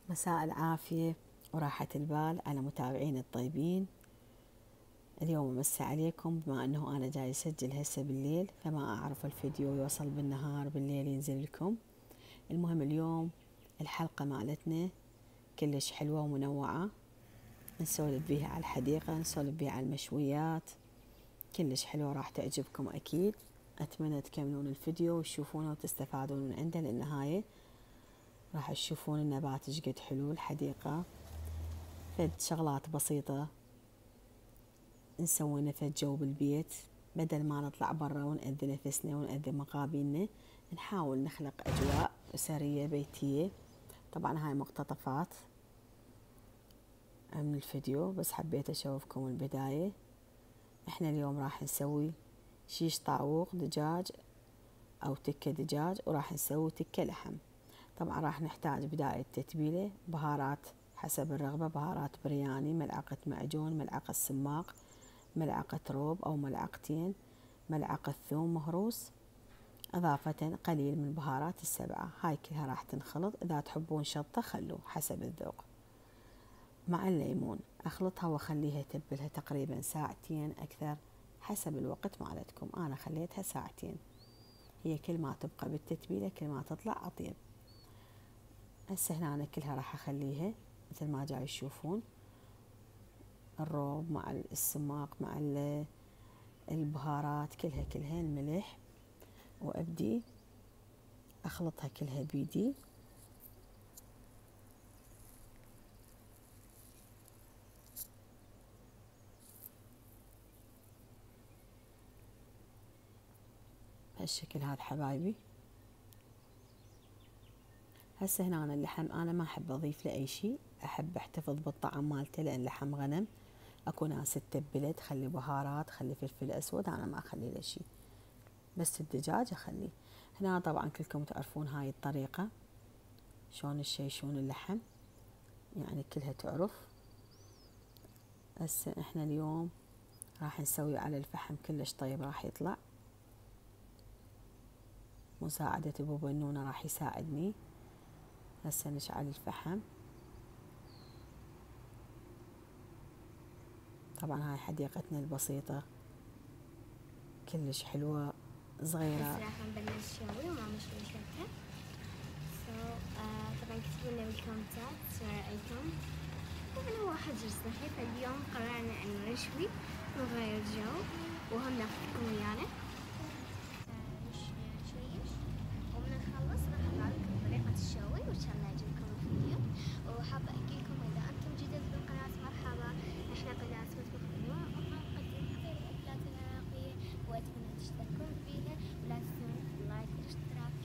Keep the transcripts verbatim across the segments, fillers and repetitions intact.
مساء العافية وراحة البال على متابعين الطيبين. اليوم أمسي عليكم، بما أنه أنا جاي أسجل هسه بالليل، فما أعرف الفيديو يوصل بالنهار بالليل ينزل لكم. المهم اليوم الحلقة مالتنا كلش حلوة ومنوعة، نسولف بيها على الحديقة، نسولف بيها على المشويات، كلش حلوة راح تعجبكم أكيد. أتمنى تكملون الفيديو وتشوفونه وتستفادون من عنده للنهاية. راح تشوفون النبات شقد حلو، الحديقة فد شغلات بسيطة نسوي فد جو بالبيت، بدل ما نطلع برا ونأذي نفسنا ونأذي مقابلنا، نحاول نخلق أجواء أسرية بيتية. طبعا هاي مقتطفات من الفيديو، بس حبيت أشوفكم البداية. احنا اليوم راح نسوي شيش طاووق دجاج أو تكة دجاج، وراح نسوي تكة لحم. طبعا راح نحتاج بداية تتبيلة، بهارات حسب الرغبة، بهارات برياني، ملعقة معجون، ملعقة سماق، ملعقة روب أو ملعقتين، ملعقة ثوم مهروس، إضافة قليل من بهارات السبعة. هاي كلها راح تنخلط، إذا تحبون شطة خلوا حسب الذوق. مع الليمون أخلطها وأخليها تبلها تقريبا ساعتين أكثر حسب الوقت مالتكم. أنا خليتها ساعتين، هي كل ما تبقى بالتتبيلة كل ما تطلع أطيب. هسه هنا أنا كلها راح أخليها مثل ما جاي تشوفون، الروب مع السماق مع البهارات كلها كلها الملح، وأبدي أخلطها كلها بيدي. بهالشكل هذا حبايبي. هسه هنا أنا اللحم أنا ما أحب أضيف له أي شيء، أحب أحتفظ بالطعم مالته، لأن لحم غنم أكو ناس تتبله تخلي بهارات، تخلي فلفل أسود، أنا ما أخلي له شيء، بس الدجاج أخليه. هنا طبعا كلكم تعرفون هاي الطريقة شلون تشيشون اللحم، يعني كلها تعرف. هسه احنا اليوم راح نسوي على الفحم كلش طيب، راح يطلع مساعدة أبو بنونة راح يساعدني. هسه نشعل الفحم. طبعا هاي حديقتنا البسيطة كلش حلوة صغيرة. هسه راح نبلش شوي وماما شوي شوية. سو طبعا كتبوا لنا بالكومنتات شو رأيكم، طبعا هو حجر صحي، فاليوم قررنا انه نشوي ونغير جو وهم ناخذكم ويانا. نشويش ومن نخلص راح اطلعلكم طريقة الشوي وان شاء الله يعجبكم الفيديو. وحابة احكي لكم اذا انتم جدد بالقناة مرحبا، احنا قناة مطبخ بنوع ونقدم أطيب الاكلات العراقية، واتمنى تشتركون فيها ولا تنسون اللايك والاشتراك.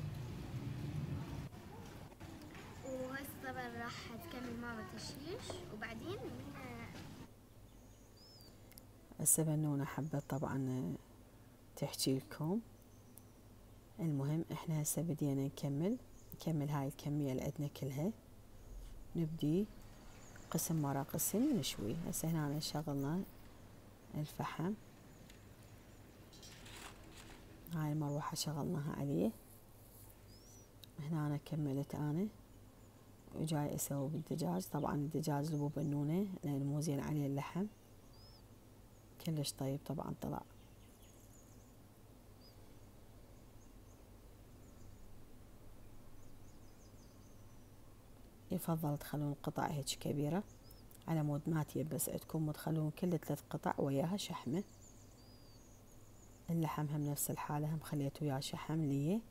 وهسه طبعا راح تكمل ماما تشيش وبعدين من هسه بنونة حبت طبعا تحكي لكم. المهم احنا هسه بدينا نكمل نكمل هاي الكمية اللي عندنا كلها، نبدي قسم ورا قسم نشوي. هسه هنا شغلنا الفحم، هاي المروحة شغلناها عليه. هنا أنا كملت أنا وجاي أسوي بالدجاج. طبعا الدجاج لبو بنونة لأن مو زين عليه اللحم، كلش طيب طبعا طلع. يفضل تخلون قطع هيك كبيرة على مود ما تيبس عندكم، وتخلون كل ثلاث قطع وياها شحمة. اللحم هم نفس الحالة، هم خليت وياه شحم ليه.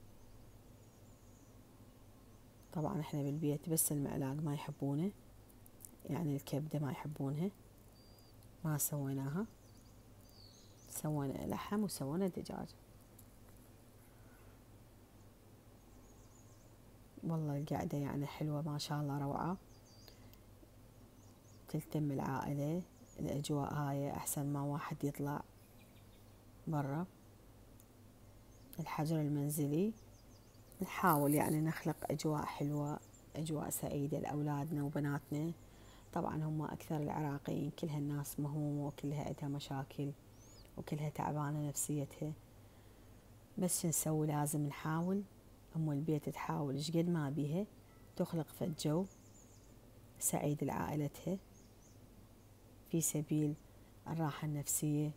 طبعا احنا بالبيت بس المعلاق ما يحبونه، يعني الكبدة ما يحبونها، ما سويناها، سوينا لحم وسوينا دجاج. والله القعدة يعني حلوة ما شاء الله روعة، تلتم العائلة. الأجواء هاي أحسن ما واحد يطلع برا. الحجر المنزلي نحاول يعني نخلق أجواء حلوة، أجواء سعيدة لأولادنا وبناتنا. طبعا هم أكثر العراقيين كلها الناس مهمومة وكلها عندها مشاكل وكلها تعبانة نفسيتها، بس شو نسوي لازم نحاول. أم البيت تحاول شقد ما بيها تخلق فد جو سعيد لعائلتها في سبيل الراحة النفسية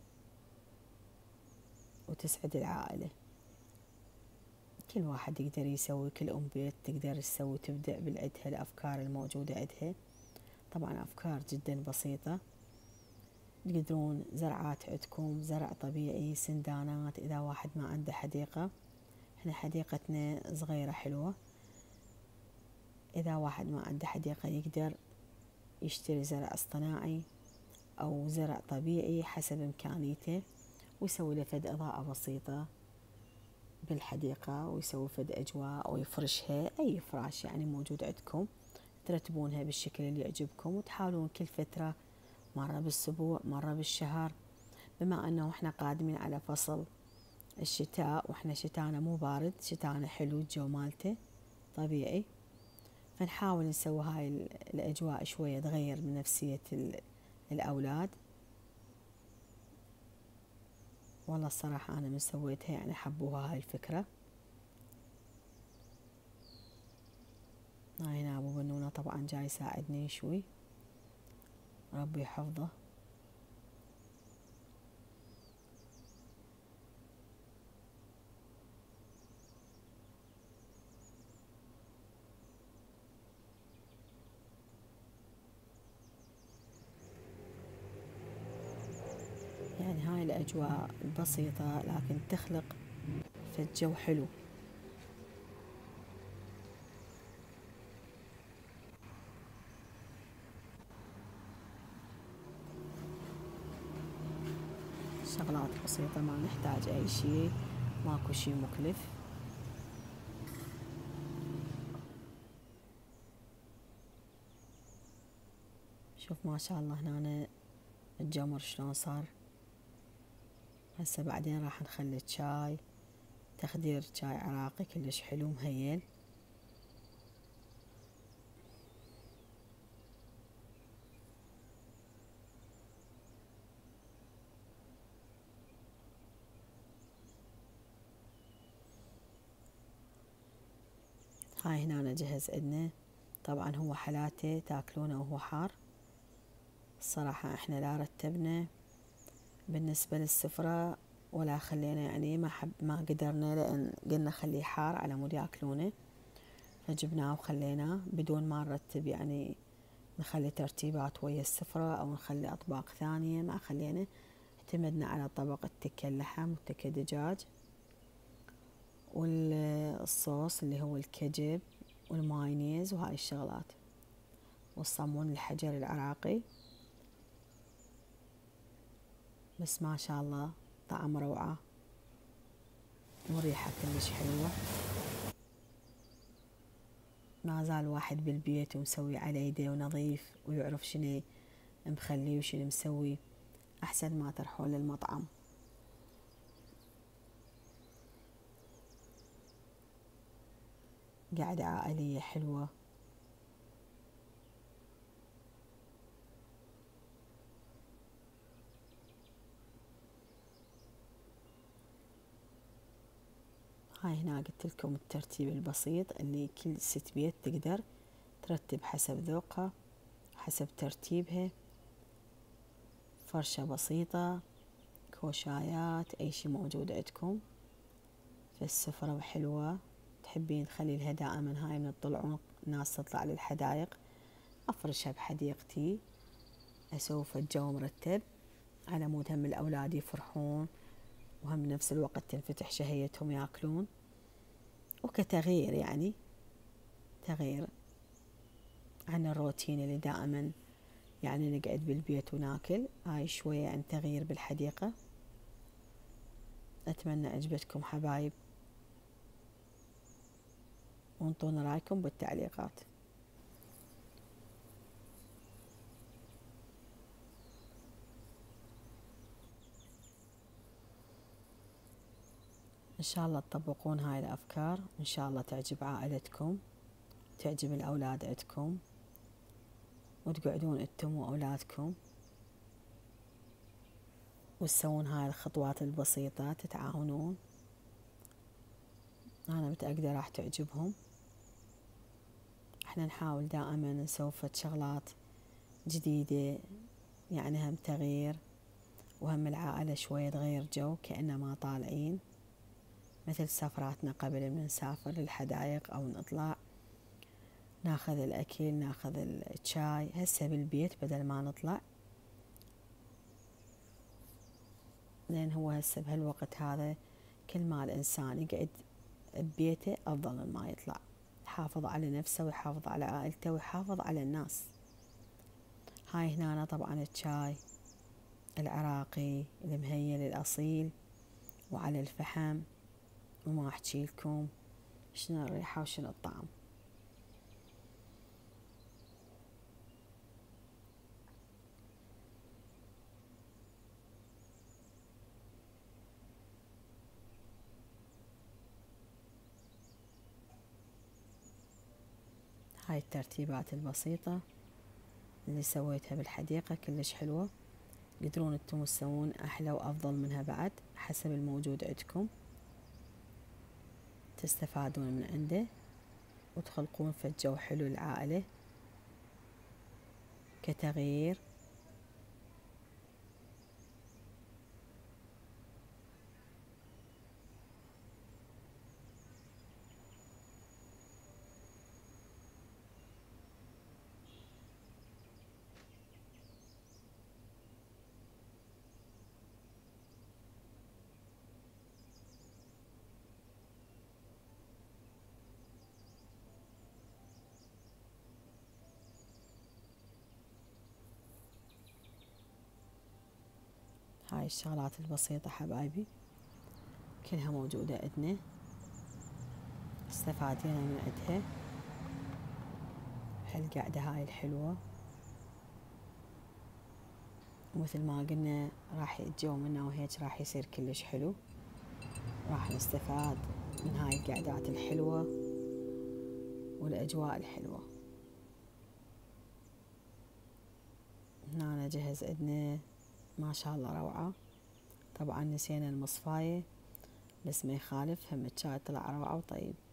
وتسعد العائلة. كل واحد يقدر يسوي، كل أم بيت تقدر تسوي، تبدأ بالعدها الأفكار الموجودة عندها. طبعا أفكار جدا بسيطة، تقدرون زرعات عندكم، زرع طبيعي، سندانات، إذا واحد ما عنده حديقة. احنا حديقتنا صغيرة حلوة، إذا واحد ما عنده حديقة يقدر يشتري زرع اصطناعي أو زرع طبيعي حسب إمكانيته، ويسوي له فد إضاءة بسيطة بالحديقة، ويسوي فد أجواء ويفرشها، أي فراش يعني موجود عندكم ترتبونها بالشكل اللي يعجبكم، وتحاولون كل فترة، مرة بالأسبوع، مرة بالشهر. بما أنه إحنا قادمين على فصل الشتاء، وإحنا شتانا مو بارد، شتانا حلو، الجو مالته طبيعي، فنحاول نسوي هاي الأجواء شوية تغير من نفسية الأولاد. والله الصراحة أنا من سويتها يعني حبوها هاي الفكرة. هاي هنا أبو بنونة طبعا جاي يساعدني شوي، ربي يحفظه. يعني هاي الأجواء البسيطة لكن تخلق في الجو حلو. شغلات بسيطة، ما نحتاج أي شيء، ماكو شيء مكلف. شوف ما شاء الله هنا الجمر شلون صار. هسه بعدين راح نخلي الشاي، تخدير شاي عراقي كلش حلو مهيل. هاي هنا نجهز عندنا، طبعا هو حلاته تاكلونه وهو حار. الصراحة احنا لا رتبنا بالنسبة للسفرة ولا خلينا، يعني ما حب ما قدرنا، لأن قلنا خليه حار على مود ياكلونه، فجبناه وخليناه بدون ما نرتب، يعني نخلي ترتيبات ويا السفرة أو نخلي أطباق ثانية، ما خلينا، اعتمدنا على طبق التكة اللحم والتكة دجاج والصوص اللي هو الكجب والمايونيز وهاي الشغلات، والصمون الحجر العراقي. بس ما شاء الله طعم روعة وريحة كلش حلوة. ما زال واحد بالبيت ومسوي على يديه ونظيف ويعرف شنو مخلي وشنو مسوي، أحسن ما تروحون للمطعم. قعدة عائلية حلوة. هاي هنا قلت لكم الترتيب البسيط اللي كل ست بيت تقدر ترتب حسب ذوقها، حسب ترتيبها. فرشة بسيطة، كوشايات، أي شي موجود عندكم في السفرة وحلوة. تحبين تخلي لها دائما هاي من الطلعون الناس تطلع للحدائق، أفرشها بحديقتي، أسوي الجو مرتب على مود هم الأولاد يفرحون، وهم بنفس الوقت تنفتح شهيتهم ياكلون، وكتغيير يعني تغيير عن الروتين اللي دائما يعني نقعد بالبيت وناكل. هاي شوية عن تغيير بالحديقة. أتمنى عجبتكم حبايب، وانطونا رأيكم بالتعليقات. إن شاء الله تطبقون هاي الأفكار، إن شاء الله تعجب عائلتكم، تعجب الأولاد عندكم، وتقعدون انتم وأولادكم وتسوون هاي الخطوات البسيطة، تتعاونون. أنا متأكدة راح تعجبهم. احنا نحاول دائما نسوي فد شغلات جديدة، يعني هم تغيير، وهم العائلة شوية تغير جو كأنما طالعين، مثل سفراتنا قبل من نسافر للحدائق أو نطلع ناخذ الأكل ناخذ الشاي. هسه بالبيت بدل ما نطلع، لأن هو هسه بهالوقت هذا كل ما الإنسان يقعد ببيته أفضل من ما يطلع، يحافظ على نفسه ويحافظ على عائلته ويحافظ على الناس. هاي هنا طبعا الشاي العراقي المهيل الأصيل وعلى الفحم، وما أحكي لكم شنو الريحة وشنو الطعم. هاي الترتيبات البسيطة اللي سويتها بالحديقة كلش حلوة، تقدرون انتم تسوون أحلى وأفضل منها بعد حسب الموجود عندكم، تستفادون من عنده وتخلقون في الجو حلو للعائلة كتغيير. هاي الشغلات البسيطة حبايبي كلها موجودة عندنا، استفادينا من عندها هالقعدة هاي الحلوة. ومثل ما قلنا راح الجو منا وهيك راح يصير كلش حلو، راح نستفاد من هاي القعدات الحلوة والأجواء الحلوة. هنا نجهز عندنا ما شاء الله روعة. طبعا نسينا المصفاية بس ما يخالف، هم الشاي طلع روعة وطيب.